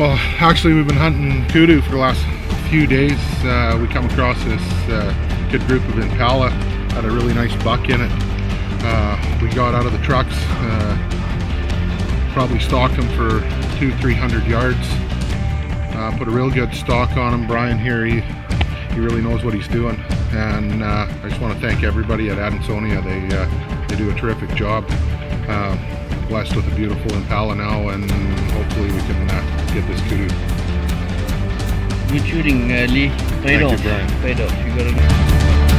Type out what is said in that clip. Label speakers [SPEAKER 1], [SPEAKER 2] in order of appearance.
[SPEAKER 1] Well, actually we've been hunting kudu for the last few days. We come across this good group of impala, had a really nice buck in it. We got out of the trucks, probably stalked them for 200-300 yards. Put a real good stalk on him. Brian here, he really knows what he's doing, and I just want to thank everybody at Adansonia. They do a terrific job. Blessed with a beautiful impala now, and hopefully we can get this kudu.
[SPEAKER 2] Good shooting, Lee.
[SPEAKER 1] Thank you, Brian.
[SPEAKER 2] Paid off. You got it.